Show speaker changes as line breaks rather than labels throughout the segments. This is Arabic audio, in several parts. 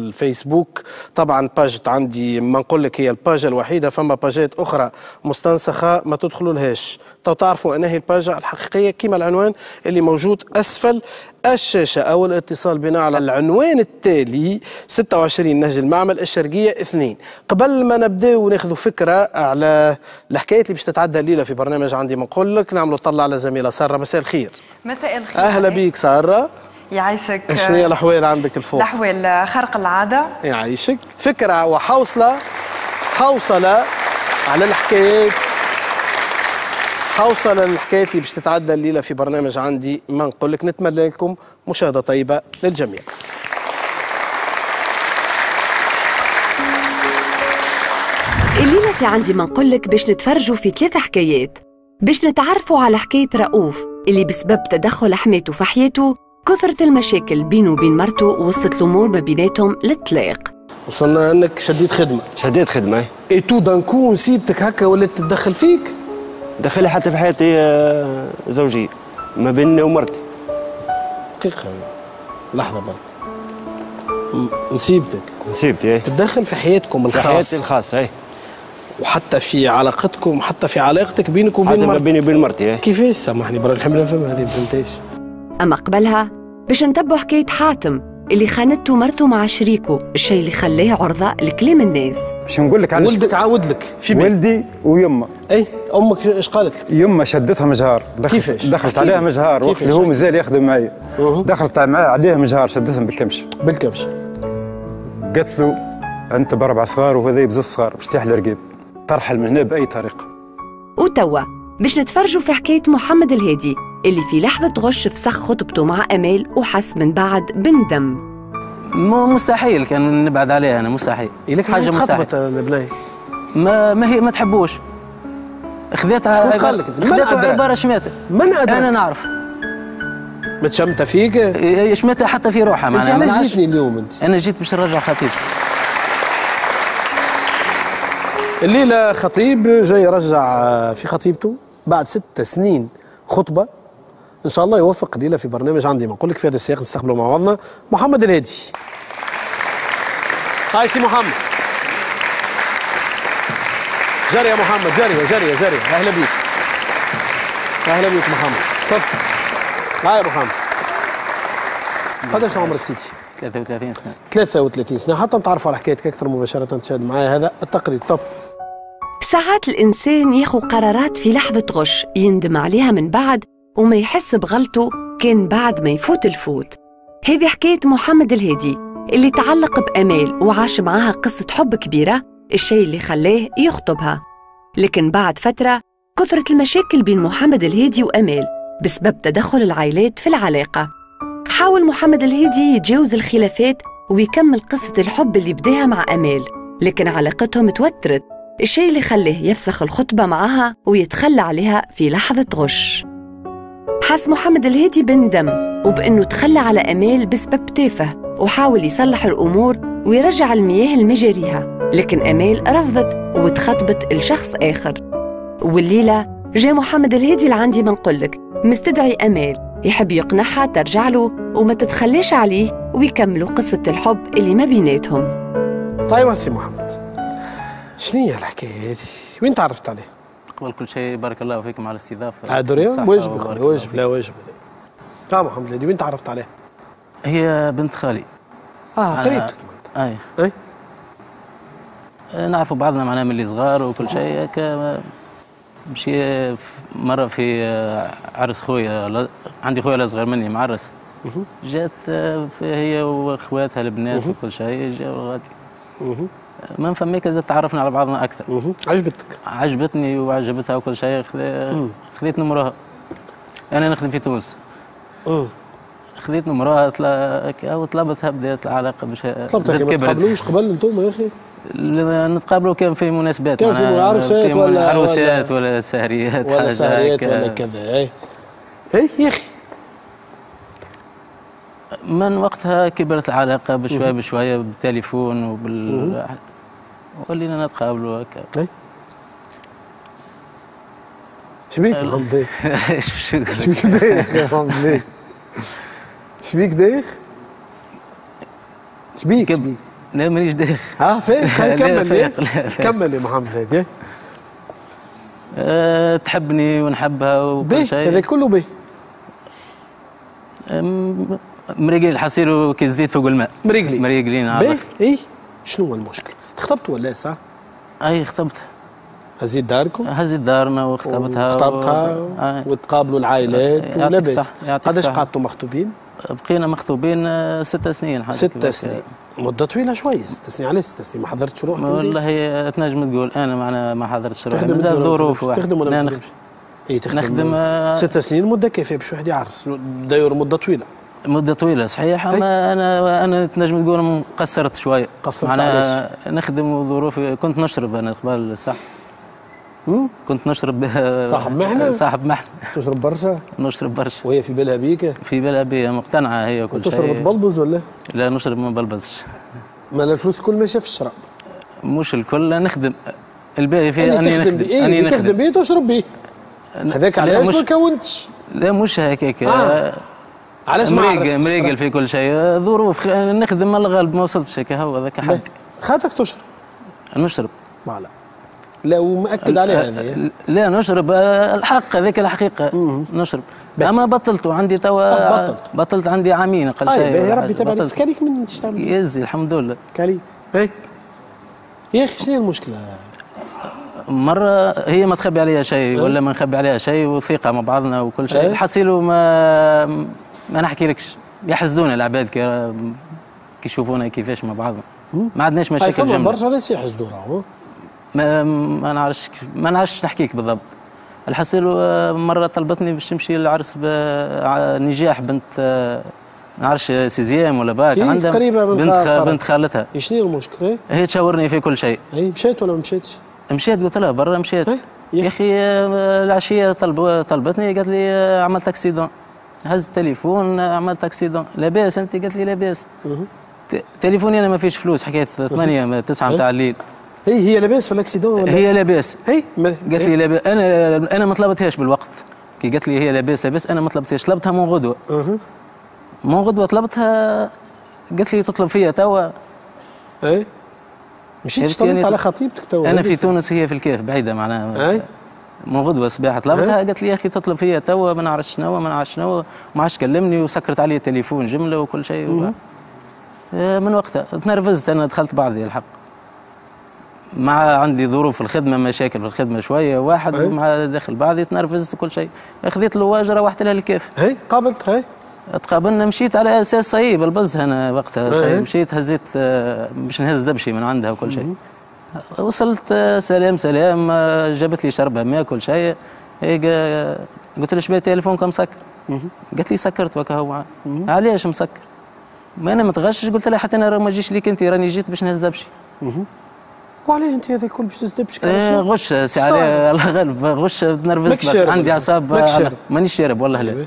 الفيسبوك. طبعا باج عندي ما نقول لك هي الباج الوحيده، فما باجات اخرى مستنسخه ما تدخلوا لهاش. تو تعرفوا ان هي الباج الحقيقيه كما العنوان اللي موجود اسفل الشاشه، او الاتصال بنا على العنوان التالي 26 نهج المعمل الشرقيه 2. قبل ما نبداو وناخذوا فكره على الحكايات اللي باش تتعدى الليله في برنامج عندي ما نقول لك، نعملوا طلع على زميله ساره. مساء الخير.
مساء الخير.
اهلا بيك ساره.
يعيشك.
شنو هي الاحوال عندك الفوق؟
الاحوال خارق العاده. يعيشك.
فكره وحوصله على الحكايات، حوصله للحكايات اللي باش تتعدى الليله في برنامج عندي ما نقول لك. نتمنى لكم مشاهده طيبه للجميع.
الليله في عندي ما نقول لك باش نتفرجوا في 3 حكايات، باش نتعرفوا على حكايه رؤوف اللي بسبب تدخل حماته في حياته كثرت المشاكل بينه وبين مرته ووصلت الامور ما بيناتهم للطلاق.
وصلنا انك شديت خدمه اي تو دانكو نسيبتك هكا ولات تتدخل فيك؟
دخلها حتى في حياتي زوجيه ما بيني ومرتي.
دقيقه لحظه برك. نسيبتي تتدخل في حياتكم الخاصه؟ في
حياتي الخاصه
وحتى في علاقتكم، حتى في علاقتك بينك وبين مرتك؟
بيني وبين مرتي.
كيفاش؟ سامحني برا الحمله فما هذه ما فهمتهاش.
اما قبلها باش نتبعوا حكايه حاتم اللي خانته مرته مع شريكه، الشيء اللي خلاه عرضه لكلام الناس.
باش نقول لك
ولدك عاود لك في بيت
ولدي ويمه.
اي امك ايش قالت لك؟
يمه شدتها مجهار.
كيفاش؟
دخلت عليها مجهار وقت اللي هو مازال يخدم معايا. دخلت عليها مجهار شدتها بالكمش. قالت له انت ب4 صغار وهذا ب6 صغار باش تحلى رقيب، ترحل من هنا باي طريقه.
وتوا باش نتفرجوا في حكايه محمد الهادي اللي في لحظه غش فسخ خطبته مع امال وحس من بعد بندم.
مستحيل كان نبعد عليها انا، مستحيل.
حاجه مستحيل. البنايه
ما هي ما تحبوش. خذيتها عباره شماته.
من أدرك؟
انا نعرف.
متشمته فيك؟
شماتها حتى في روحها.
انت علاش جيتني اليوم انت؟
انا جيت باش نرجع خطيب.
الليله خطيب جاي يرجع في خطيبته بعد 6 سنين خطبه. ان شاء الله يوفق الليله في برنامج عندي ما نقول لك. في هذا السياق نستقبلوا مع بعضنا محمد الهادي. هاي سي محمد. جري يا محمد، جري. اهلا بيك محمد. تفضل. هاي يا محمد. قداش عمرك سيدي؟
33 سنه.
33 سنه. حتى نتعرفوا على حكايتك اكثر مباشره تشاهد معايا هذا التقرير. طب
ساعات الانسان ياخذ قرارات في لحظه غش يندم عليها من بعد وما يحس بغلطه كان بعد ما يفوت الفوت. هذه حكاية محمد الهادي اللي تعلق بأمال وعاش معاها قصة حب كبيرة، الشيء اللي خلاه يخطبها. لكن بعد فترة كثرت المشاكل بين محمد الهادي وأمال بسبب تدخل العائلات في العلاقة. حاول محمد الهادي يتجاوز الخلافات ويكمل قصة الحب اللي بداها مع أمال، لكن علاقتهم توترت، الشيء اللي خلاه يفسخ الخطبة معها ويتخلى عليها في لحظة غش. حس محمد الهادي بندم وبأنه تخلى على أمال بسبب تافه، وحاول يصلح الأمور ويرجع المياه لمجاريها، لكن أمال رفضت وتخطبت لشخص آخر. والليلة جاء محمد الهادي لعندي ما نقولك مستدعي أمال يحب يقنعها ترجع له وما تتخلاش عليه ويكملوا قصة الحب اللي ما بيناتهم.
طيب سي محمد، شنو هي الحكاية هذه؟ وين تعرفت عليه؟
قبل كل شيء بارك الله فيكم على الاستضافه.
واجب واجب. لا واجب. تمام محمد الهادي، وين تعرفت عليه؟
هي بنت خالي.
قريبتك؟
اي نعرفوا بعضنا معناها من اللي صغار وكل شيء. هكا مشي مره في عرس خويا، عندي خويا اصغر مني معرس. جات هي واخواتها البنات وكل شيء جاوا غادي. من فميك زاد تعرفنا على بعضنا اكثر.
عجبتك؟
عجبتني وعجبتها وكل شيء. خذيت نمرها. انا نخدم في تونس. خذيت نمرها وطلبتها، بدات العلاقه باش
طلبتها. ما تقابلوش قبل انتم يا اخي؟
نتقابلوا كان في مناسبات،
كان في
عروسات ولا سهريات
ولا كذا. اي يا اخي
من وقتها كبرت العلاقه بشويه بشويه بالتليفون ولينا نتقابلوا هكا.
شبيك محمد؟ شبيك دايخ يا محمد؟ شبيك دايخ؟ شبيك
لا مانيش داخل.
فايق. كمل. كمل يا محمد الهادي.
تحبني ونحبها وكل شيء.
هذا كله به.
مريقل حصيروا كي الزيت فوق الماء. مريقلين عارف.
اي شنو هو المشكل؟ خطبتوا ولا صح؟
اي خطبت.
هزيت داركم؟
هزيت دارنا وخطبتها
وتقابلوا العائلات ولاباس. قداش قعدتوا مخطوبين؟
بقينا مخطوبين 6 سنين.
6 سنين مدة طويلة شوية. 6 سنين. علاش 6 سنين؟ ما حضرتش روحك؟
والله تنجم تقول انا معنا ما حضرتش روحي مازال ظروف.
تخدم ولا
نخدم؟ نخدم
6 سنين مدة كافية باش واحد يعرس. داير مدة طويلة.
مدة طويلة صحيح. اما انا تنجم تقول قصرت شوية.
قصرت علاش؟
نخدم وظروفي. كنت نشرب انا قبل صح. كنت نشرب صاحب محن.
تشرب برشا؟
نشرب برشا.
وهي في بالها بيك؟
في بالها بيا مقتنعة هي وكل شيء.
تشرب تبلبز ولا؟
لا نشرب ما بلبزش.
ما الفلوس الكل ماشية في الشراب.
مش الكل نخدم. الباقي فيه اني نخدم.
اني نخدم. تخدم بيه تشرب بيه. هذاك علاش ما كونتش؟
لا مش هكاك.
علاش ما
مريقل في كل شيء. ظروف نخدم الغالب ما وصلتش هكا. هو ذاك حد.
خاطرك تشرب؟
نشرب.
فوالا. لا ومأكد عليها هذا.
لا نشرب الحق هذيك الحقيقة. نشرب. أما بطلت وعندي توا بطلت عندي عامين أقل شيء.
يا ربي تبارك. كاليك من تشتغل.
يزي الحمد لله.
كاليك. يا أخي شنو هي المشكلة؟
مرة هي ما تخبي عليها شيء ولا ما نخبي عليها شيء وثقة مع بعضنا وكل شيء. الحصيلو ما نحكي لكش. يحزدونا العباد كي يشوفونا كيفاش مع بعضنا. ما عندناش مشاكل جملة.
برشا ناس يحزدونا.
ما نعرفش نحكيك بالضبط. الحصيلو مرة طلبتني باش نمشي للعرس بنجاح بنت ما نعرفش سيزيام ولا باك. عندها
قريبة من
بنت خالتها.
شنو المشكلة؟
هي تشاورني في كل شيء.
مشيت ولا ما مشيتش؟
مشيت قلت لها برا مشيت. يا اخي العشية طلبتني قالت لي عملت اكسيدون. هز التليفون عملت اكسيدون. لاباس انت؟ قالت لي لاباس. تليفوني انا ما فيش فلوس. حكاية 8 9 نتاع الليل.
هي لاباس في الاكسيدون ولا؟
هي لاباس. قالت لي لاباس. انا ما طلبتهاش بالوقت. كي قالت لي هي لاباس انا ما طلبتهاش. طلبتها من غدوه. من غدوه طلبتها. قالت لي تطلب فيا توا.
مشيت طلبت على خطيبتك توا؟
انا في تونس هي في الكيف بعيده معناها. من غدوه صباحه طلبتها. قالت لي يا اخي تطلب فيا توا ما نعرفش شنو وما عادش كلمني وسكرت علي التليفون جمله وكل شيء. من وقتها تنرفزت انا دخلت بعضي الحق. مع عندي ظروف في الخدمه مشاكل في الخدمه شويه واحد مع داخل بعضي تنرفزت وكل شيء. خذيت الواجهه روحت لها الكيف.
قابلت
تقابلنا مشيت على اساس صعيب البز انا وقتها صعيب. مشيت هزيت باش نهز دبشي من عندها وكل شيء. وصلت سلام جابت لي شربه ماء كل شيء. قلت لها شبيه تليفونك مسكر؟ قالت لي سكرت وكا هو. علاش مسكر؟ ما انا متغشش. قلت لها حتى انا ما نجيش ليك انت راني جيت باش نهز دبشي.
وعليه انت هذا الكل باش تزدبش؟
غش سي عليه الله غالب. غش تنرفزت عندي اعصاب. مانيش شارب والله لا.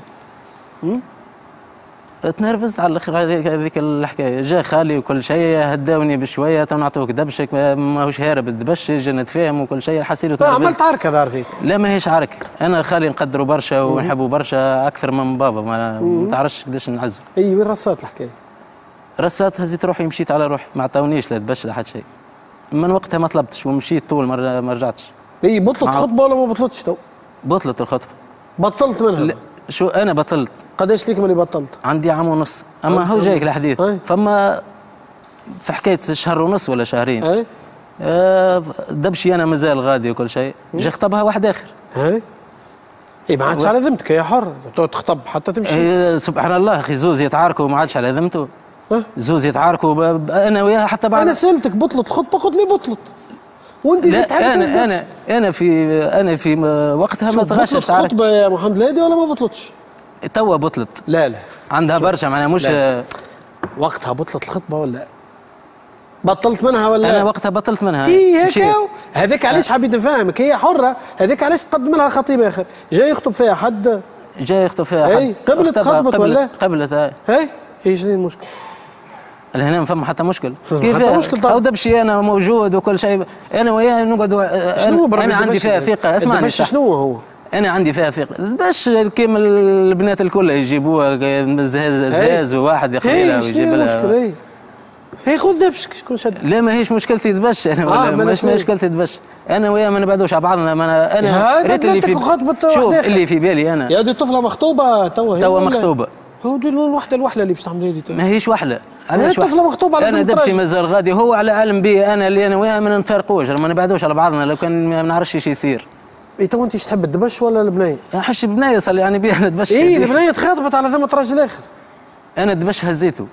تنرفزت على الاخر. هذيك الحكايه. جا خالي وكل شيء هداوني بشويه تو نعطوك دبشك ماهوش هارب الدبش. جا نتفاهم وكل شيء. الحسيلو
عملت عركه دار فيك؟
لا ماهيش عركه. انا خالي نقدروا برشا ونحبوا برشا اكثر من بابا. ما تعرفش قداش نعزو.
وين رصات الحكايه؟
رصات هزيت روحي مشيت على روحي. ما عطاونيش لا دبش لا حتى شيء. من وقتها ما طلبتش ومشيت طول ما رجعتش.
بطلت خطبه ولا ما بطلتش تو؟
بطلت الخطبه.
بطلت منها؟
لا شو انا بطلت.
قداش ليك ملي بطلت؟
عندي عام ونص. اما هو جايك الحديث. فما في حكايه شهر ونص ولا شهرين. دبشي انا مازال غادي وكل شيء. جا خطبها واحد اخر.
ما عادش على ذمتك. هي حر تخطب حتى تمشي.
سبحان الله اخي. زوز يتعاركوا وما عادش على ذمته. زوز يتعاركوا انا وياها حتى بعد.
انا سالتك بطلت خطبه قلت لي بطلت. وانت
لا انا في وقتها ما تغشش.
بطلت خطبه يا محمد الهادي ولا ما بطلتش؟
توا بطلت.
لا
عندها برشا معناها مش
وقتها بطلت الخطبه ولا بطلت منها ولا؟
انا وقتها بطلت منها.
هيك هذاك علاش حبيت نفهمك. هي حره. هذاك علاش تقدم لها خطيب اخر. جاي يخطب فيها حد. قبلت خطبت ولا؟
قبلت.
هي شنو المشكل؟
هنا ما فما حتى مشكل.
كيف
او دبشي انا موجود وكل شيء. انا وياه نقعدوا. انا عندي فيها ثقه. اسمعني
شنو هو؟
انا عندي فيها ثقه. باش كيما البنات الكل يجيبوها زهاز وواحد يخليها ويجيب لها.
هي خذ دبشك شكون شد؟
لا ماهيش مشكلتي دبش انا ولا مش مشكلتي دبش. انا وياه ما نبعدوش على بعضنا. انا ريت اللي في شوف اللي في بالي انا.
يا دي طفله مخطوبه
توا مخطوبه.
هو دي الوحده اللي باش تعمل هذه
ماهيش وحده.
علاش طفله مخطوبه على
انا دبشي مازال غادي. هو على علم بي انا اللي انا وياه ما نتفرقوش ما نبعدوش على بعضنا. لو كان ما نعرفش ايش يصير.
اي تو انت تحب الدبش ولا البنيه؟
حش بنيه صار يعني بيه انا دبش.
اي البنيه تخاطبت على ذمه راجل اخر.
انا دبش هزيته.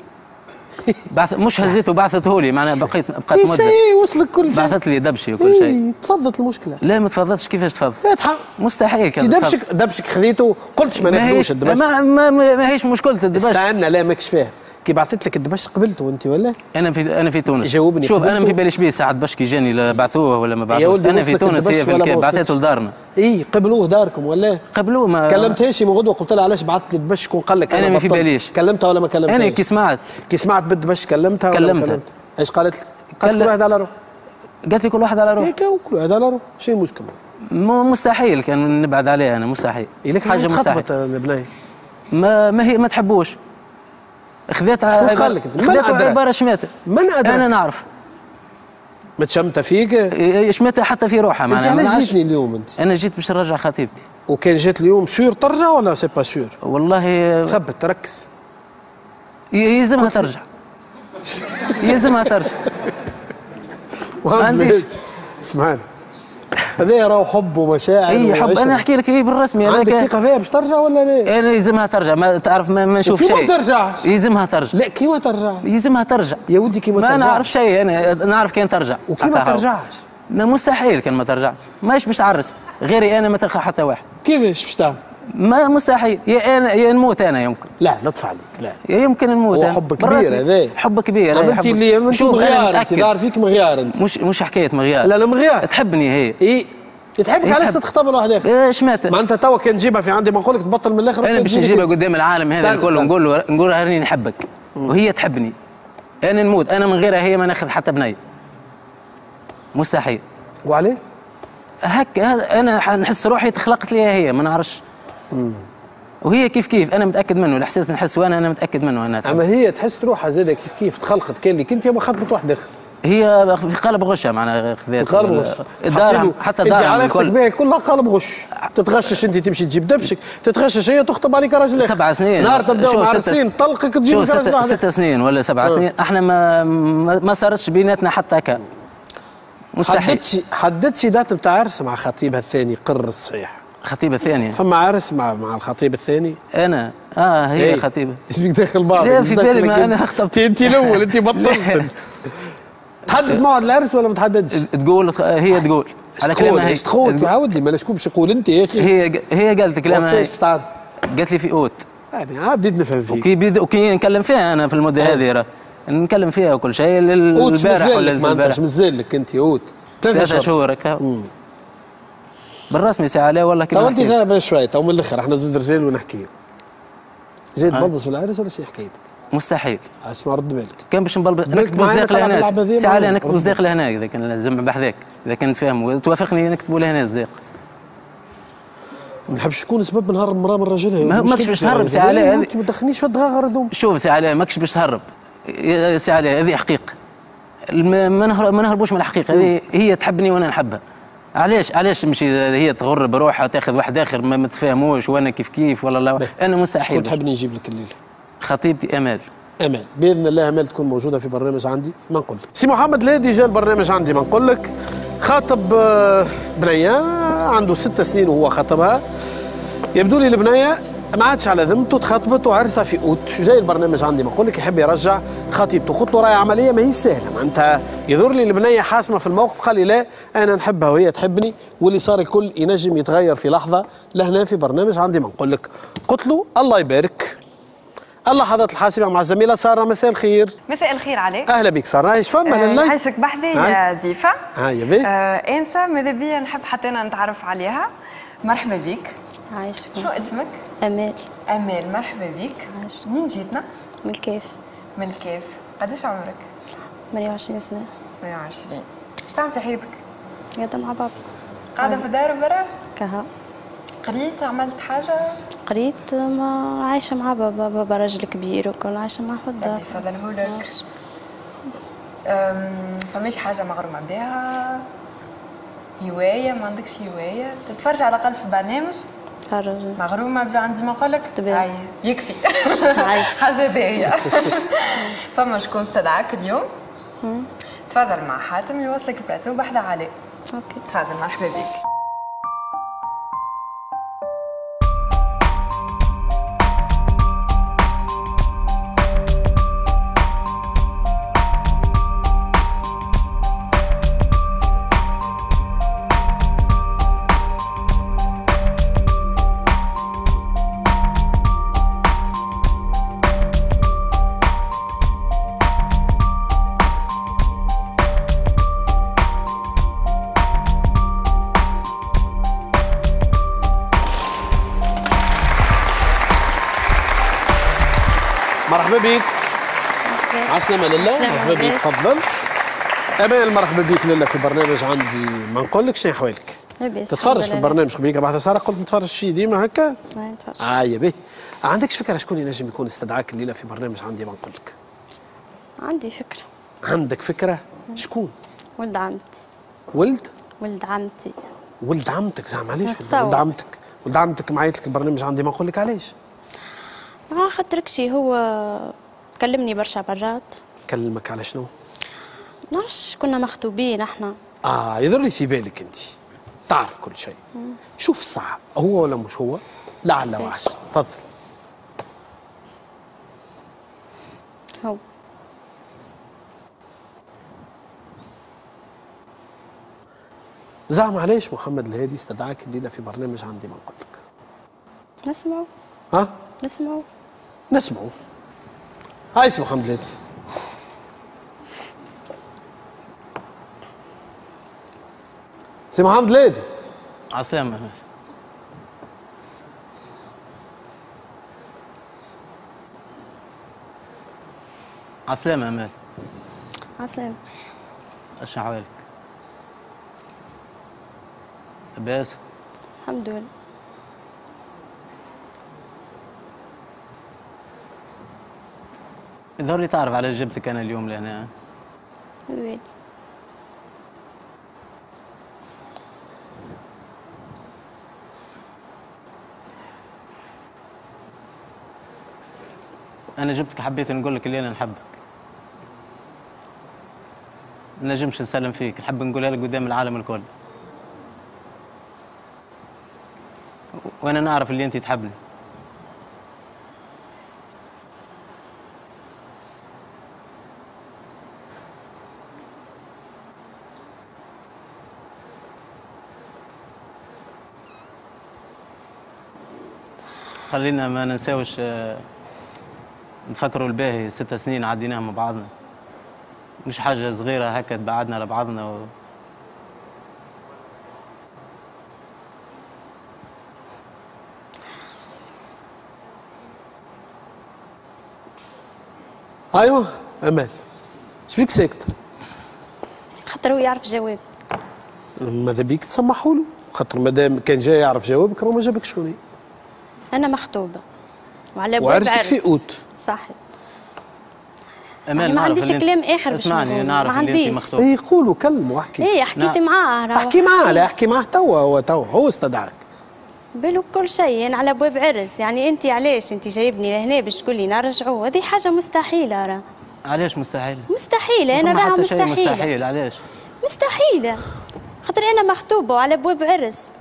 مش هزيته بعثته لي معناها بقيت مده.
وصلك كل شيء.
بعثت لي دبشي وكل شيء.
تفضت المشكله.
لا ما تفضتش. كيفاش تفضل؟
فاتحه.
مستحيل كان.
دبشك خذيته قلتش ما ناخذوش الدبش.
ما هيش مشكله الدبش.
استنى لا ماكش فاهم. كي بعثت لك الدبش قبلته انت ولا؟
انا في تونس.
جاوبني.
شوف انا ما في باليش بيه ساعه باش كي جاني لا بعثوه ولا ما بعثوه. انا في تونس هي في الكاب بعثته لدارنا.
اي قبلوه داركم ولا؟
قبلوه. ما
كلمتهاش من غدوه قلت لها علاش بعثت لي الدبش شكون قال لك؟
انا ما في باليش.
كلمتها ولا ما كلمتهاش؟
انا كي سمعت
بالدبش كلمتها ولا ما كلمتها؟ ايش قالت لك؟ قالت كل واحد على روح.
قالت لي كل واحد على روح.
هيك كل واحد على روح. شو المشكله؟
مستحيل كان نبعد عليها انا مستحيل.
حاجه مستحيل. البنيه
ما تحبوش. خذيتها عباره شماته.
من أدرك؟
انا نعرف.
متشمته فيك؟
شماتها حتى في روحها معناها.
انت علاش جيتني اليوم انت؟
انا جيت باش نرجع خطيبتي.
وكان جيت اليوم سور ترجع ولا سي با سور؟
والله
ثبت تركز.
يلزمها ترجع. يلزمها ترجع.
ما عنديش. اسمعني هذا راهو حب ومشاعر.
اي حب. انا نحكي لك بالرسمي.
عندك ثقه فيها باش ترجع ولا لا؟
انا يلزمها ترجع. ما تعرف ما نشوف شيء.
كيما ترجعش؟
يلزمها ترجع.
لا كيما ترجع؟
يلزمها ترجع
يا ودي كيما ترجع.
ما نعرف شيء. انا نعرف كان ترجع.
وكيما ترجعش؟
لا مستحيل كان ما ترجع. ماش باش تعرس غيري انا ما تلقى حتى واحد.
كيفاش باش تعمل؟
ما مستحيل. يا انا يا نموت انا يمكن.
لا لطف عليك. لا
يمكن نموت.
هو حب كبير هذا.
حب كبير.
انت اللي انت مغيار. انت دار فيك مغيار انت.
مش حكايه مغيار.
لا مغيار.
تحبني هي.
اي تحبك علاش تخطب لواحد اخر؟
ايش مات؟
ما انت توا كان تجيبها في عندي ما نقول لك تبطل من الاخر.
انا باش نجيبها قدام العالم هذا الكل نقول راني نحبك وهي تحبني. انا نموت. انا من غيرها هي ما ناخذ حتى بنيه. مستحيل.
وعليه؟
هكا انا نحس روحي تخلقت لي هي ما نعرفش. وهي كيف انا متاكد منه. الاحساس نحس وانا متاكد منه انا.
اما هي تحس روحها زاده كيف تخلقت. كان لك انت ما خطبت واحد اخر.
هي في قالب غشه معناها خذات
قالب غش.
الدار حتى دارها
الكل كلها قالب غش. تتغشش انت تمشي تجيب دبشك. تتغشش هي تخطب عليك راجل
7 سنين.
نهار تبداو مع 6 سنين طلقك تجيب راجل
6 سنين ولا 7 سنين. احنا ما صارتش بيناتنا حتى هكا. مستحيل.
حددتش دات نتاع عرس مع خطيبها الثاني قر الصحيح.
خطيبه ثانيه.
فما عرس مع الخطيب الثاني.
انا هي خطيبه.
اسمك داخل بعض.
لا في بالي ما انا خطبت.
انت الاول انت بطلت. تحدد موعد العرس ولا ما تحددش؟
تقول هي تقول
على كلامها هي. تقول عاود لي ما شكون باش يقول انت يا اخي.
هي قالت كلامها.
كيفاش تعرف؟
قالت لي في اوت.
يعني عاد بديت نفهم فيك.
وكي نكلم فيها انا في المده هذه راه نكلم فيها وكل شيء البارح ولا
البارح. مازال لك انت اوت
3 شهور هكا بالرسمي ساعه عليه والله.
تو انت ذهب شوي تو من الاخر احنا زوج رجال ونحكيو. جاي تبلبص في العرس ولا شي حكايتك؟
مستحيل.
اسمع رد بالك.
كان باش نبلبص نكتبوا صديق لهنا ساعه عليه نكتبوا صديق لهنا اذا كان لازم بحذاك اذا كان فاهم وتوافقني نكتبوا لهنا صديق.
ما نحبش تكون سبب نهرب مراه من راجلها.
ماكش باش تهرب ساعه عليه.
انت ما تدخلنيش في الدغاغر هذوما.
شوف ساعه عليه ماكش باش تهرب. ساعه عليه هذه حقيقه. ما نهربوش من الحقيقه. هذه هي تحبني وانا نحبها. علاش تمشي هي تغر بروحها تاخذ واحد اخر ما تفهموش وانا كيف ولا لا. انا مستحيل.
كنت تحبني نجيب لك الليله؟
خطيبتي امال.
باذن الله امال تكون موجوده في برنامج عندي ما نقول لك. سي محمد الهادي جا البرنامج عندي ما نقول لك. خاطب بنيه عنده 6 سنين وهو خاطبها. يبدو لي البنيه ما عادش على ذمته تخاطبت وعرسها في اوت. جاي البرنامج عندي ما نقول لك يحب يرجع خطيبته. قلت له راهي عمليه ما هي سهله معناتها. يظهر لي البنيه حاسمه في الموقف. قال لي لا انا نحبها وهي تحبني واللي صار الكل ينجم يتغير في لحظه لهنا في برنامج عندي ما نقول لك. قلت له الله يبارك. اللحظات الحاسمه مع الزميله ساره. مساء الخير.
مساء الخير عليك.
اهلا بك ساره. ايش فما لله؟
يعيشك بحذي يا ضيفه.
يا بيك.
انسه ماذا بيا نحب حتى انا نتعرف عليها. مرحبا بك.
عايشك.
شو اسمك؟
امال.
امال مرحبا بك. منين جيتنا؟
من الكيف.
من الكيف. قداش عمرك؟
28 سنه.
28. ايش تعمل في حياتك؟
قاعده مع بابا.
قاعده في الدار برا؟
كها.
قريت عملت حاجه؟
قريت ما عايشه مع بابا. بابا راجل كبير وكل عايشه معه في الدار.
ربي يفضله لك. فماش حاجه مغرومه بها؟ هوايه؟ ما عندكش هوايه؟ تتفرج على الاقل في برنامج؟
تفرج.
مغرومه عندي ما نقول لك؟
تبان.
يكفي.
عايش.
حاجه باهيه. فما شكون استدعاك اليوم؟ تفضل مع حاتم يوصلك البلاتو بحذا عليه.
اوكي.
تفضل، مرحبا بك.
مرحبا بك. عسلامة لله. مرحبا بك. تفضل. امال مرحبا بك لله في برنامج عندي ما نقول لك. شنو احوالك؟
لاباس.
تتفرج في البرنامج قبيله بعد ساره قلت نتفرج فيه ديما هكا؟
نتفرج.
يا باهي. عندكش فكره شكون ينجم يكون استدعاك الليله في برنامج عندي ما نقول لك؟
عندي فكرة.
عندك فكره؟ شكون؟
ولد عمتي.
ولد
عمتي.
ولد عمتك؟ زعما علاش
نتصور.
ولد عمتك؟ ولد عمتك معيط لك البرنامج عندي ما نقول لك علاش؟
خاطرك شي هو كلمني برشا مرات.
كلمك على شنو؟
نعرفش، كنا مخطوبين احنا.
يضر لي في بالك انت تعرف كل شيء. شوف صعب هو ولا مش هو؟ لعل وعسى. تفضل.
هو
زعما علاش محمد الهادي استدعاك الليله في برنامج عندي ما نقول لك؟
نسمعوا. نسمعوا.
نسمعوا. هاي سي محمد الهادي. سي محمد الهادي.
عسلامة. عسلامة امال.
عسلامة.
اشنو احوالك؟ لاباس؟
الحمد لله.
ضروري تعرف على جبتك انا اليوم لهنا.
وين؟
انا جبتك حبيت نقول لك اللي انا نحبك. ما نجمش نسلم فيك، نحب نقولها لك قدام العالم الكل. وانا نعرف اللي انت تحبني. خلينا ما ننساوش نفكروا الباهي. 6 سنين عديناها مع بعضنا، مش حاجة صغيرة هكا تبعدنا لبعضنا
ايوه امال شبيك ساكت؟
خاطر هو يعرف جواب.
ماذا بيك تسمحوا له؟ خاطر مادام كان جاي يعرف جوابك راه ما جابكش هنا.
انا مخطوبه وعلى ابواب عرس.
وعرسك في اوت.
صحيح.
امال
ما عنديش كلام اخر باش
اسمعني
نقول.
نعرف
ما
اللي انت
عنديش.
مخطوب.
قولوا كلموا واحكي.
ايه حكيت معاه.
احكي معاه. لا احكي معاه توا. هو استدعاك.
بالو كل شيء. انا على ابواب عرس. يعني انت علاش انت جايبني لهنا باش تقول لي نرجعوا؟ هذه حاجه مستحيله. راه
علاش مستحيل؟
مستحيله. انا راها مستحيله.
مستحيل. علاش؟
مستحيله خاطر انا مخطوبه وعلى ابواب عرس.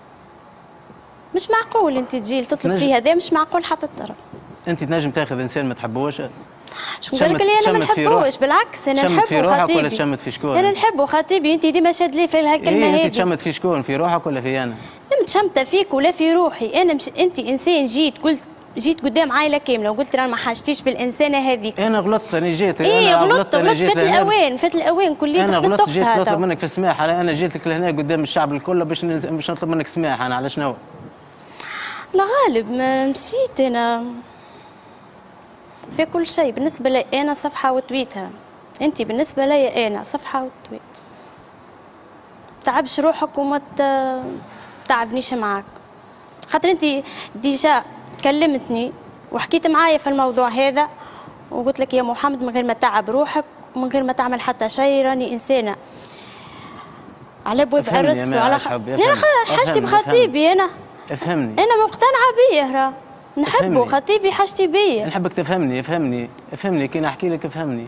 مش معقول انت تجي تطلب فيه هذا. مش معقول حتى الطرف.
انت تنجم تاخذ انسان ما تحبوش؟
شو قال لك اللي انا ما نحبوش؟ بالعكس انا نحبه.
في روحك
خطيبي.
ولا تشمت في شكون؟
انا نحبه خطيبي. انت ديما شاد لي في الكلمه هذه.
انت تشمت في شكون؟ في روحك ولا في انا؟
لا متشمته فيك ولا في روحي. انا مش انت انسان جيت قدام عائله كامله وقلت راه ما حاجتيش بالانسانه هذيك.
انا غلطت. انا جيت.
ايه غلطت فات الاوان كليت
انا
غلطت.
غلطت. جيت نطلب منك في السماح. انا جيت لك لهنا قدام الشعب الكل باش نطلب منك سماح. انا على شنو؟
لا غالب ما مشيت انا في كل شيء. بالنسبه لي انا صفحه وتويتها. انت بالنسبه لي انا صفحه وتويت. تعبش روحك وما تعبنيش معاك. خاطر انت ديجا كلمتني وحكيت معايا في الموضوع هذا وقلت لك يا محمد من غير ما تعب روحك من غير ما تعمل حتى شيء، راني انسانه على ابواب عرس وعلى انا حاجتي بخطيبي، انا
افهمني،
انا مقتنعه بيه، راه نحبه خطيبي، حاجتي بيه.
نحبك تفهمني، افهمني كي نحكي لك افهمني.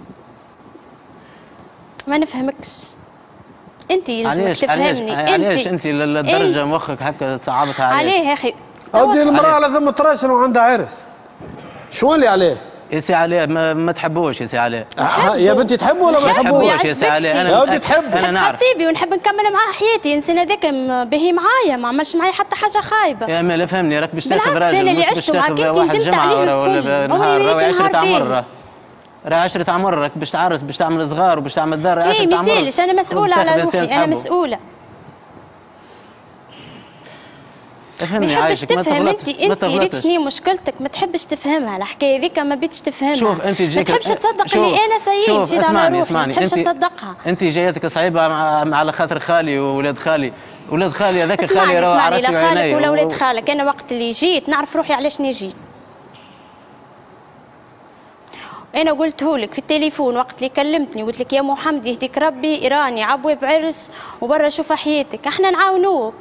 ما نفهمكش، انت لازمك تفهمني.
علاش انت للدرجه مخك هكا صعبتها
عليه يا اخي؟
اودي المراه لازم تراسل وعندها عرس، شو اللي عليه؟
يا سي علاء ما تحبوش يا سي علاء.
يا بنتي تحبه ولا ما تحبوش؟
يا سي علاء
انا ودي تحبه،
انا نعرف
خطيبي ونحب نكمل معاه حياتي، انسان هذاك باهي معايا، ما عملش معايا حتى حاجه خايبه.
يا امال فهمني، راك باش تاخذ راجل،
انا اللي عشت معاك انت ندمت عليه الكل، عمري ما ريت نهار باهي.
راه 10 عمرك باش تعرس، باش تعمل صغار وباش تعمل دار.
اي ما يسالش، انا مسؤوله على روحي، انا مسؤوله. ما يحبش تفهم انت ريت شنو مشكلتك، ما تحبش تفهمها الحكايه هذيك، ما بيتش تفهمها.
شوف انت
ما تحبش تصدق اللي انا سيد جيت على روحي، ما تحبش تصدقها.
انت جايتك صعيبه على خاطر خالي وولاد خالي، ولاد خالي هذاك خالي راه
اسمعني، لا خالك ولا ولاد خالك، انا وقت اللي جيت نعرف روحي علاش جيت. انا قلته لك في التليفون وقت اللي كلمتني، قلت لك يا محمد يهديك ربي، ايراني عبوي بعرس وبرا شوف حياتك، احنا نعاونوك.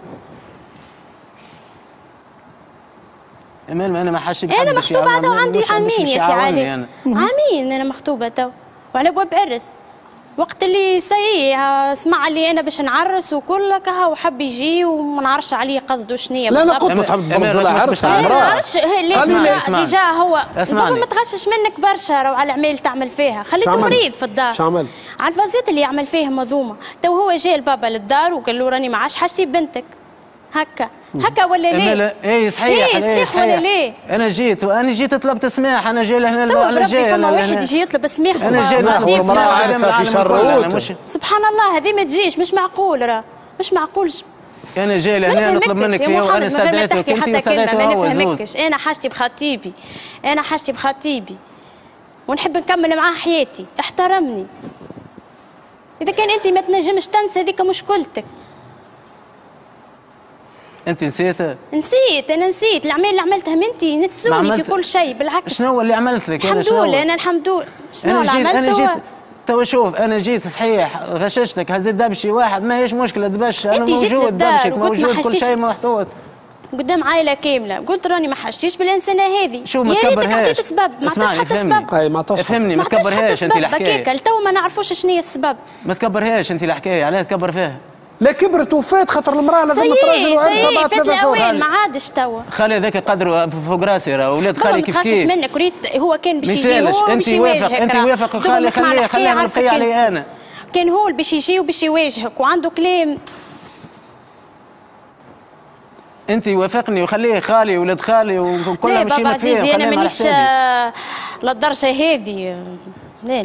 انا ما حاشي،
انا مخطوبه تو عندي عامين يا سي علي، عامين انا مخطوبه تو وعلى ابواب عرس. وقت اللي سمع لي انا باش نعرس وكل كها وحب يجي وما نعرفش عليه قصده شنيا.
لا قلت له تحب تبغض عرس تاع المراه،
ما نعرفش ديجا هو بابا ما تغشش منك برشا، راهو على العمال تعمل فيها، خليته مريض في الدار.
شو عمل؟
على الفازات اللي يعمل فيها مظومه. تو هو جاي البابا للدار وقال له راني ما عادش حاجتي بنتك، هكا ولا ليه؟
اي صحيح،
صحيح ولا ليه؟
انا جيت طلبت سماح، انا جاي لهنا
على جاي فما واحد يجي يطلب سماح،
انا جاي
والمراه عارفه في شر.
سبحان الله هذه ما تجيش، مش معقول، راه مش معقول.
انا جاي لهنا نطلب منك فيه وانا استدعيتك
وانت استدعيته، ما نفهمكش. انا حاجتي بخطيبي، انا حاجتي بخطيبي ونحب نكمل معاه حياتي، احترمني. اذا كان انت ما تنجمش تنسى هذيك مشكلتك.
انت نسيتها؟
انا نسيت الاعمال اللي عملتهم انت، نسوني في كل شيء، بالعكس.
شنو هو اللي عملت لك؟
الحمد لله، انا الحمد لله. شنو اللي عملته؟
تو شوف، انا جيت صحيح غششتك، هزيت دبشي واحد ما هيش مشكله دبش، انا
انت جيت للدار وقلت ما
كل شيء محطوط
قدام عائله كامله، قلت راني ما حاجتيش بالانسانه هذه.
يا
ريتك عطيت سبب، ما عطاش حتى سبب.
اي ما عطاش،
فهمني، ما تكبرهاش انت الحكايه.
تو ما نعرفوش شنو هي السبب.
ما تكبرهاش انت الحكايه، علاه تكبر فيها؟
لا كبرت وفات، خاطر المراه لازم تراجل وعرسها بعد 3 شهور.
ما عادش توا.
خالي هذاك قدره فوق راسي، راه ولاد خالي كيف
كيف. ما منك، وريت هو كان باش يجي، هو باش يواجهك.
انت وافق خالي، خليه نرقي علي انا.
كان هو اللي باش يجي وباش يواجهك وعنده كلام.
انت وافقني وخليه خالي ولاد خالي وكلنا ماشيين فيه.
عزيزي انا مانيش للدرجه هذه، لا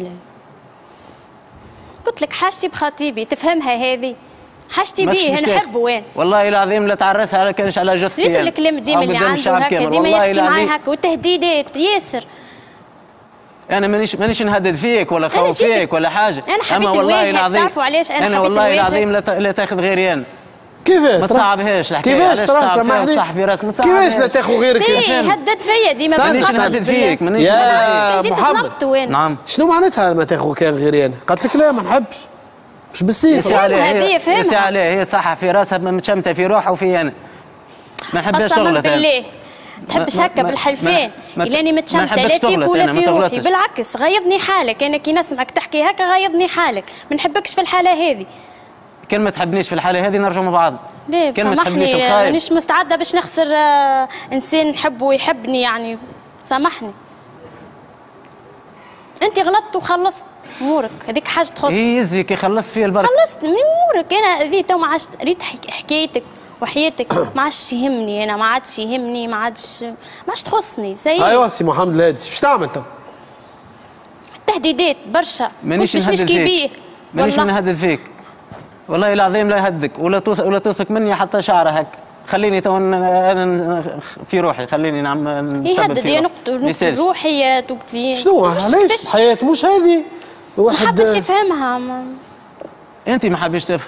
قلت لك حاجتي بخطيبي، تفهمها هذه حاجتي بيه، انا نحبه وين.
والله العظيم لا تعرسها على كانش على جثتي.
ريت الكلام ديما اللي عنده هكا، ديما يحكي معي هكا، والتهديدات ياسر.
انا مانيش نهدد فيك ولا خوف فيك ولا حاجه،
انا حبيت نواجهك. تعرفوا علاش انا حبيت
والله العظيم لا تاخذ غيري انا.
كيفاش؟
ما تصعبهاش الحكايه.
كيفاش ترى سامحني؟
صح في راسك، ما تصعبهاش.
كيفاش لا تاخذ غيرك؟
هدد فيا ديما.
مانيش نهدد فيك، مانيش
يا محمد.
نعم.
شنو معناتها ما تاخذ كان غيري انا؟ قالت لك لا ما نحبش، مش بالسيف.
هذه فهمها.
يا عليه هي صح في راسها، متشمته في روحها وفي انا. ما نحبهاش تغلط.
بالله تحبش هكا بالحلفان، إلاني متشمته لا فيك ولا في روحي، بالعكس غيظني حالك. انا كي نسمعك تحكي هكا غيظني حالك، ما نحبكش في الحاله هذه.
كان ما تحبنيش في الحاله هذه نرجعوا مع بعض.
ليه سامحني، مانيش مستعده باش نخسر انسان نحبه ويحبني يعني، سامحني. انت غلطت وخلصت امورك، هذيك حاجه تخص.
يزي كي خلصت فيها البركه،
خلصت من امورك. انا ذي تو ما عادش ريت حكايتك وحياتك ما عادش يهمني، انا ما عادش يهمني، ما عادش تخصني.
ايوا سي محمد الهادي باش تعمل تو؟
تهديدات برشا،
مانيش
نشكي بيه.
مانيش نهدد فيك والله العظيم، لا يهدك ولا توثق مني حتى شعره هك. خليني تو انا في روحي، خليني نعم
يهدد يا نقطة روحي. تقولي
شنو علاش الحياة مش هذه؟
واحد ما حبش يفهمها.
انت ما حبيش تفهم.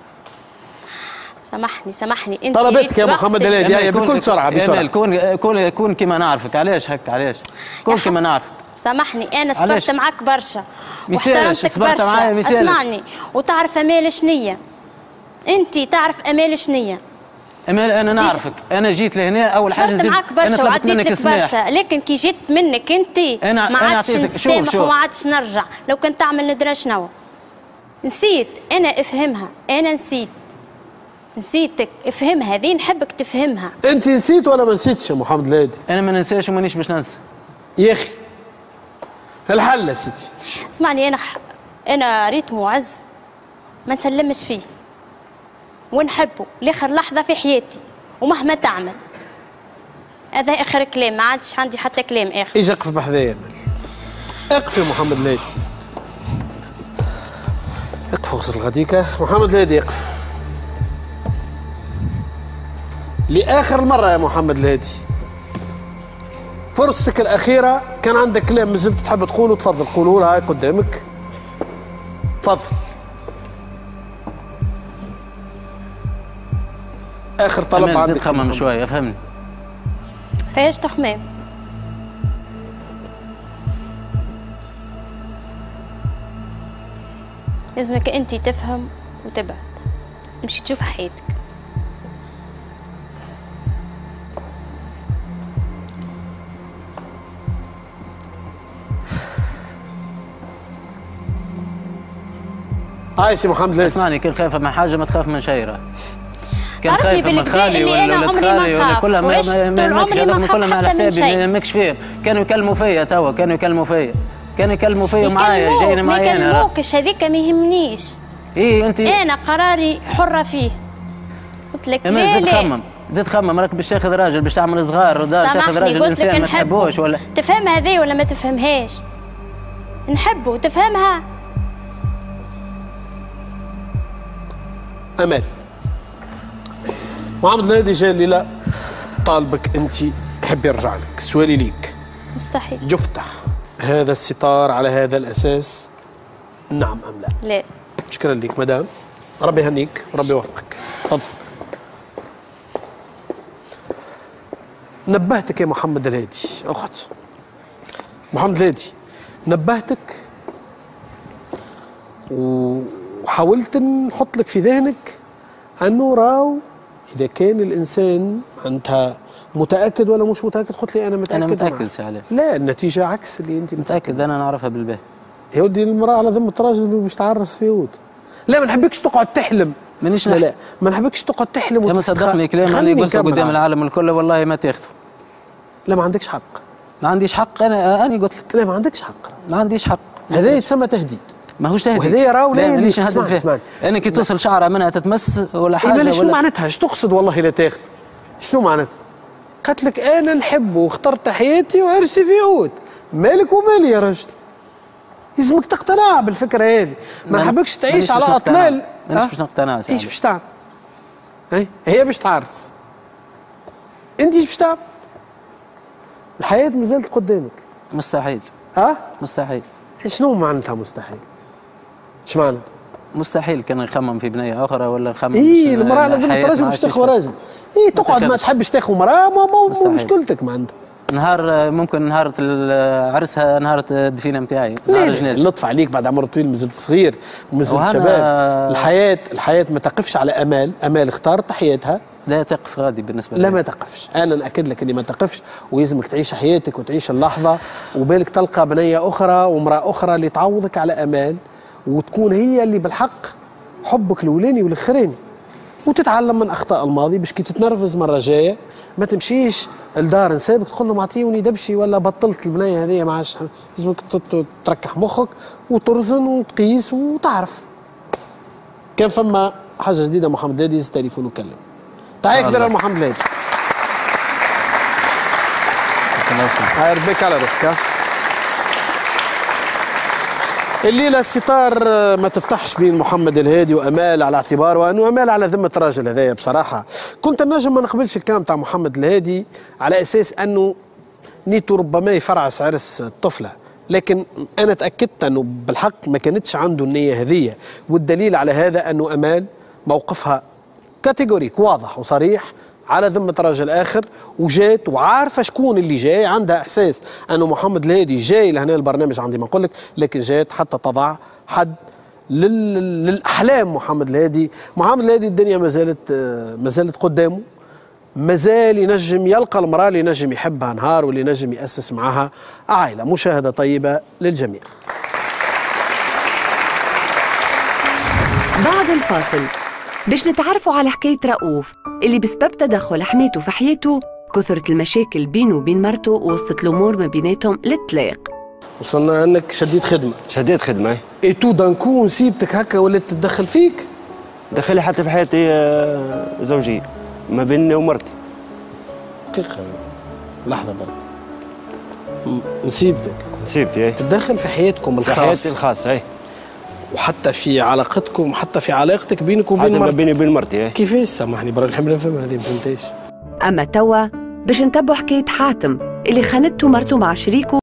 سامحني انت
طلبتك يا محمد الهادي بكل سرعه بسرعه.
كون كيما نعرفك. علاش هكا؟ علاش كون كيما نعرفك؟
سامحني انا صبرت معاك برشا
واحترمتك
برشا. اسمعني وتعرف امال شنية، انت تعرف امال شنية.
امال انا نعرفك، انا جيت لهنا اول حاجه
صبرت معاك برشا وعديت لك برشا، لكن كي جيت منك انت ما عادش نسامح وما عادش نرجع. لو كنت تعمل ندرى شنو نسيت انا افهمها، انا نسيتك افهمها، هذه نحبك تفهمها.
انت نسيت ولا ما نسيتش يا محمد الهادي؟
انا ما ننساش ومانيش باش ننسى
يا اخي. الحل يا سيدي
اسمعني، انا ريت معز ما نسلمش فيه ونحبه لاخر لحظه في حياتي ومهما تعمل. هذا اخر كلام، ما عادش عندي حتى كلام اخر.
ايش اقف بحذايا، اقف يا محمد الهادي، اقف اغسل غديكه. محمد الهادي اقف لاخر مره يا محمد الهادي، فرصتك الاخيره. كان عندك كلام مازلت تحب تقوله تفضل قوله لها، هاي قدامك تفضل. اخر طلب عندك.
زيد خمم شويه فهمني.
فايش تخمام؟ لازمك انت تفهم وتبعد، تمشي تشوف حياتك.
هاي سي محمد ليش؟
اسمعني، كان خايفه من حاجه ما تخاف من شيء. كان
خايفه من خالي ولا ولد خالي ولا كلها ما
كلها على حسابي، ما ماكش فيهم. كانوا يكلموا فيا توا، كانوا يكلموا فيا معايا، جايين معايا.
ما يكلموكش، هذيك ما يهمنيش.
ايه انت
انا قراري حره فيه. قلت لك لا
زيد خمم، راك باش تاخذ راجل، باش تعمل صغار، تاخذ راجل انسان ما تحبوش ولا
تفهم هذه ولا ما تفهمهاش. نحبه تفهمها.
امال محمد الهادي جا لي لا طالبك انت حب يرجع لك. سؤالي ليك
مستحيل
يفتح هذا الستار على هذا الاساس، نعم ام لا؟
لا.
شكرا لك مدام، ربي يهنيك وربي يوفقك. تفضل. نبهتك يا محمد الهادي، اخت محمد الهادي، نبهتك وحاولت نحط لك في ذهنك انه راو اذا كان الانسان معناتها متاكد ولا مش متاكد. قلت لي انا متاكد.
انا متاكد سي علاء.
لا، النتيجه عكس اللي انت
متاكد. انا نعرفها بالباه
يا ودي. المراه على ذمه راجل وباش تعرس في يود. لا ما نحبكش تقعد تحلم.
مانيش
لا ما نحبكش تقعد تحلم.
يا ما صدقني كلام انا قلته قدام العالم الكل، والله ما تاخذه.
لا ما عندكش حق.
ما عنديش حق. انا قلت لك
لا ما عندكش حق.
ما عنديش حق.
هذا يتسمى تهديد.
ماهوش تهديد.
وهذا راهو لا
مانيش نهدد فيه. انا كي توصل شعره منها تتمس ولا حاجه
ولا شنو معناتها؟ ايش تقصد والله لا تاخذ؟ شنو معناتها؟ قالت لك انا نحبه واخترت حياتي وعرسي في يود، مالك ومالي يا رجل. لازمك تقتنع بالفكره هذه، ما نحبكش تعيش على اطلال.
مانيش باش نقتنع.
ايش باش تعمل؟ هي باش تعرس، انت ايش باش تعمل؟ الحياه مازالت قدامك.
مستحيل. مستحيل.
شنو معناتها مستحيل؟ ايش معنى؟
مستحيل كان نخمم في بنيه اخرى ولا نخمم.
المراه على ذمة راجل باش تاخذ راجل. تقعد ما تحبش تاخذ مراه، ما مشكلتك ما عندها.
نهار ممكن نهار عرسها، نهار الدفينه نتاعي، نهار الجنازه.
لطف عليك، بعد عمر طويل مازلت صغير ومازلت شباب. الحياه ما تقفش على امال اختارت حياتها.
لا تقف غادي بالنسبه
لا ما تقفش. انا ناكد لك اني ما تقفش، ويلزمك تعيش حياتك وتعيش اللحظه، وبالك تلقى بنيه اخرى وامراه اخرى اللي تعوضك على امال، وتكون هي اللي بالحق حبك الاولاني والاخراني، وتتعلم من اخطاء الماضي باش كي تتنرفز مره جايه ما تمشيش لدار نسابك تقول له معطيوني دبشي ولا بطلت البنيه هذه ما عادش. لازمك تركح مخك وترزن وتقيس وتعرف. كان فما حاجه جديده محمد الهادي، تليفون وكلم. تحية كبيرة لمحمد الهادي. هاي ربيك على روحك. الليلة الستار ما تفتحش بين محمد الهادي وأمال، على اعتبار وأنه أمال على ذمة الراجل هذايا. بصراحة كنت النجم ما نقبلش الكلام تاع محمد الهادي على أساس أنه نيته ربما يفرعس عرس الطفلة، لكن أنا تأكدت أنه بالحق ما كانتش عنده النية هذية، والدليل على هذا أنه أمال موقفها كاتيجوريك واضح وصريح على ذمة راجل آخر، وجات وعارفة شكون اللي جاي، عندها إحساس أنه محمد الهادي جاي لهنا البرنامج عندي ما نقول لك، لكن جات حتى تضع حد للأحلام. محمد الهادي الدنيا ما زالت قدامه، مازال ينجم يلقى المرأة اللي ينجم يحبها نهار واللي ينجم يأسس معها عائلة. مشاهدة طيبة للجميع.
بعد الفاصل باش نتعرفوا على حكاية رؤوف اللي بسبب تدخل حماته في حياته كثرت المشاكل بينه وبين مرته ووصلت الأمور ما بيناتهم للطلاق.
وصلنا أنك شديت خدمة إي تو دانكو نسيبتك هكا ولات تتدخل فيك؟
دخلي حتى في حياتي زوجية ما بيني ومرتي.
دقيقة لحظة برك. نسيبتي
تتدخل
في حياتكم الخاصة.
في حياتي الخاصة
وحتى في علاقتكم، حتى في علاقتك بينك وبين مرتك.
حتى بيني وبين مرتي.
كيفاش؟ سامحني برا نحب نفهم هذه، ما فهمتهاش.
أما توا باش نتبعوا حكاية حاتم اللي خانته مرته مع شريكه